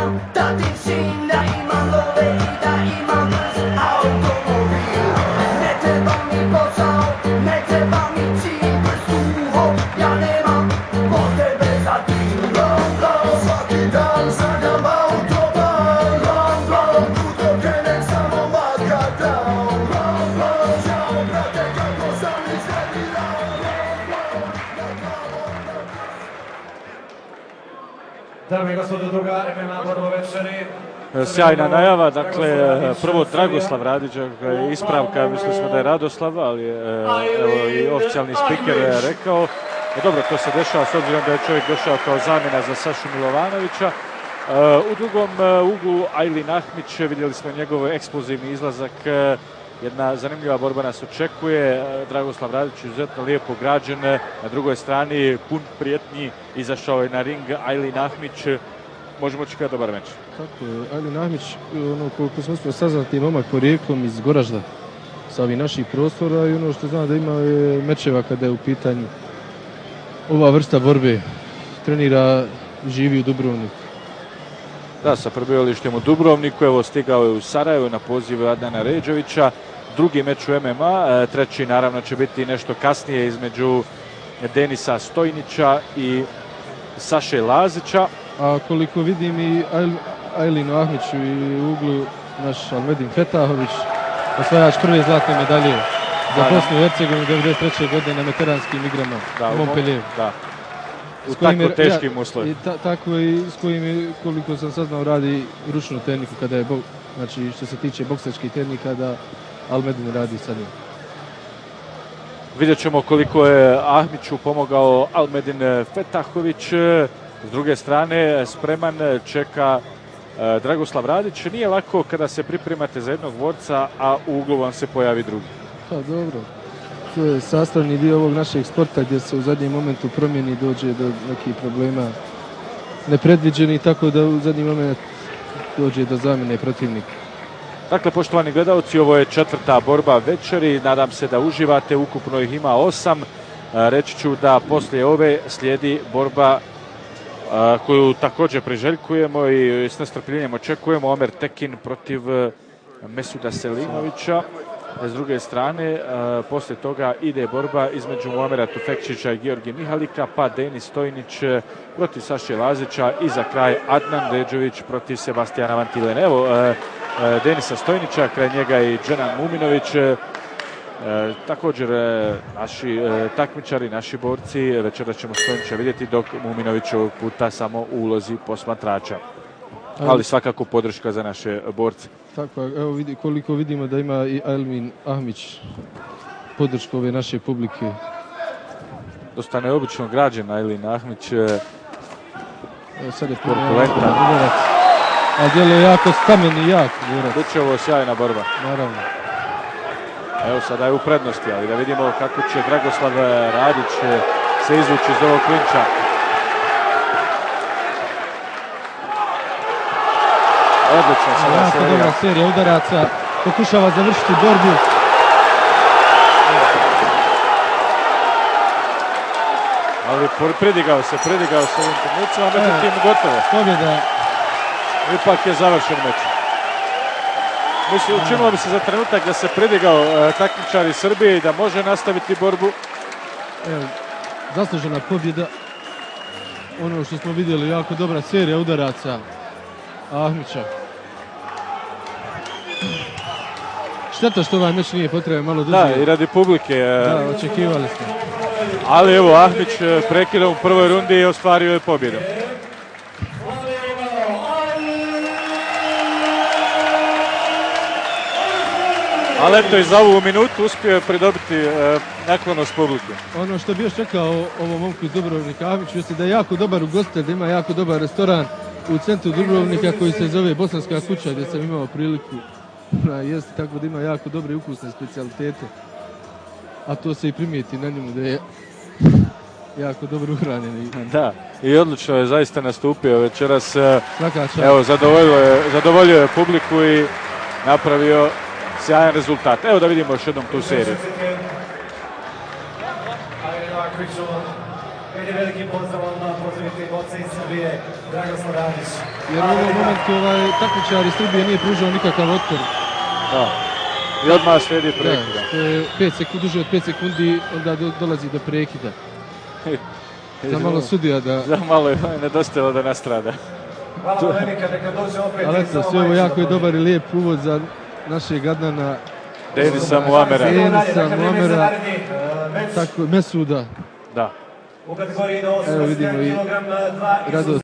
znam da ti sin, da imam love i da imam brz automobil. Ne treba mi posao, ne treba mi cilj, brz uho, ja nemam potrebe za tim. Blam, blam, svaki dan sanjam autoban, blam, blam, puto krenem samo makadam. Blam, blam, čao brate kako sam iznerviran. Dame i gospodo, druga MMA borba večeri. Sjajna najava, dakle, prvo Dragoslav Radić, ispravka, mislili smo da je Radoslav, ali evo i oficijalni spiker je rekao. Dobro, to se dešava s obzirom da je čovjek došao kao zamjena za Sašu Milovanovića. U drugom uglu Ajlin Ahmić, vidjeli smo njegov eksplozivni izlazak. Jedna zanimljiva borba nas očekuje. Dragoslav Radić izuzetno lijepo građen. Na drugoj strani pun prijetnji izašao je na ring Ajlin Ahmić. Možemo očekati dobar meč. Tako je, Ajlin Ahmić, koliko smo uspjeli saznati, momak porijeklom iz Goražda sa ovih naših prostora i ono što znam da ima je mečeva kada je u pitanju ova vrsta borbe. Trenira i živi u Dubrovniku. Da, sa prebivalištem u Dubrovniku, evo stigao je u Sarajevo na poziv Adnana Ređevića. Drugi meč u MMA, treći naravno će biti nešto kasnije između Denisa Stojnića i Saše Lazića. A koliko vidim i Ajlinu Ahmiću i u uglu naš Almedin Fetahović, osvajač prve zlatne medalje za Bosnu i Hercegovinu 1993. godine na veteranskim igrama u Montpellieru. Da. U tako teškim uslovima. Tako i s kojim je, koliko sam saznao, radi ručnu tehniku kada je, znači što se tiče boksačkih tehnika, da Almedin radi sa njim. Vidjet ćemo koliko je Ahmiću pomogao Almedin Fetahović. S druge strane, spreman čeka Dragoslav Radić. Nije lako kada se pripremate za jednog borca, a u uglu vam se pojavi drugi. Pa dobro. To je sastavni dio ovog našeg sporta gdje se u zadnjem momentu promijeni, dođe do nekih problema nepredviđeni, tako da u zadnji moment dođe do zamjene protivnika. Dakle, poštovani gledalci, ovo je četvrta borba večeri. Nadam se da uživate, ukupno ih ima 8. Reći ću da poslije ove slijedi borba koju također priželjkujemo i s nestrpljenjem očekujemo. Omer Tekin protiv Mesuda Selimovića. S druge strane, poslije toga ide borba između Omera Tufekčića i Georgija Mihalika, pa Denis Stojnić protiv Saše Lazića i za kraj Adnan Ređević protiv Sebastijana Vantilena. Evo Denisa Stojnića, kraj njega i Dženan Muminović. Također naši takmičari, naši borci, večera ćemo Stojnića vidjeti, dok Muminović ovog puta samo u ulozi posmatrača. Ali svakako podrška za naše borce. Tako, evo koliko vidimo da ima i Ajlin Ahmić podršku ove naše publike. Dosta neobično građen Ajlin Ahmić. Evo sad je korpulentan, a djeluje jako stamen i jak. Biće ovo sjajna borba. Naravno. Evo sada je u prednosti, ali da vidimo kako će Dragoslav Radić se izvući iz ovog klinča. Odlično sada serija. Jako dobra serija udaraca, pokušava završiti borbu. Ali pridigao se ovim trenucima, međutim gotovo. Pobjeda. Ipak je završen meč. Učinilo bi se za trenutak da se pridigao takmičar iz Srbije i da može nastaviti borbu. Evo, zaslužena pobjeda. Ono što smo vidjeli, jako dobra serija udaraca Ahmića. Šteta što ovaj meč nije potreban malo duže. Da, i radi publike. Da, očekivali smo. Ali evo, Ahmić prekidao u prvoj rundi i ostvario je pobjedu. Ali eto, i za ovu minutu uspio je pridobiti naklonost publike. Ono što bi još čekao ovom momku iz Dubrovnika, Ahmiću, jeste da je jako dobar ugostitelj, da ima jako dobar restoran u centru Dubrovnika koji se zove Bosanska kuća, gdje sam imao priliku jesti, tako da ima jako dobre i ukusne specijalitete. A to se i primijeti na njemu da je jako dobro uhranjen. Da, i odlično je zaista nastupio večeras. Svaka čast. Evo, zadovoljio je publiku i napravio sjajan rezultat. Evo da vidimo još jednom tu seriju. Jednim velikim pozdravom pozdraviti oca iz Srbije, Dragoslav Radić. Jer u ovom momentu takmičar iz Srbije nije pružao nikakav otpor. Da. I odmah slijedi prekida. To je duže od 5 sekundi, onda dolazi do prekida. Za malo sudija da... Za malo je nedostajalo da nastrada. Hvala vam velika, neka dođe opet. Ali eto, sve ovo jako je dobar i lijep uvod za našeg Adnana. Denisa Muamera. Tako, Mesuda. Da. U kategoriji do 81 kg, 2 Radost.